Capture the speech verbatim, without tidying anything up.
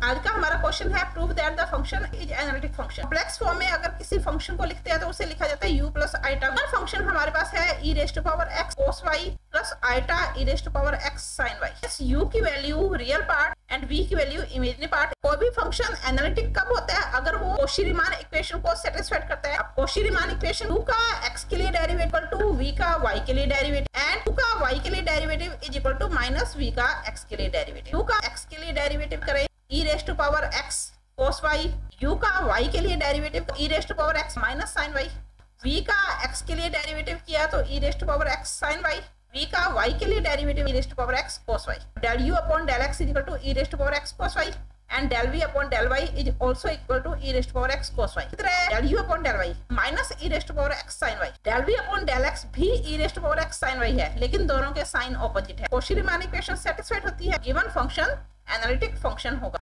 आज का हमारा क्वेश्चन है prove that the function is analytic function. Complex form में अगर किसी फंक्शन को लिखते हैं तो उसे लिखा जाता है u प्लस आइटा। अगर फंक्शन हमारे पास है e raised to power x cos y plus iota e raised to power x sin y। इस u की value real part and v की वैल्यू इमेजिनरी पार्ट। कोई भी फंक्शन एनालिटिक कब होता है? अगर वो कॉची-रीमान इक्वेशन को सेटिस्फाइड करता है। अब कॉची-रीमान इक्वेशन u का x के लिए डेरिवेटिव टू v का y के लिए डेरिवेटिव एंड u का y के लिए derivative is equal to minus v का x के लिए डेरिवेटिव। u का x के लिए डेरिवेटिव करें e raised to power x cos y, u का y के लिए derivative e raised to power x माइनस sin y, v का x के लिए डेरिवेटिव किया तो e raised to power x sin y, v का y के लिए derivative e raised to power x cos y। del u upon del x is equal to e raised to power x cos y and del v upon del y is also equal to e raised to power x cos y। इधर है del u upon del y minus e raised to power x sin y। del v upon del x भी e raised to power x sin y है, लेकिन दोनों के sign opposite है। Cauchy Riemann equation satisfied होती है गिवन फंक्शन एनालिटिक फंक्शन होगा।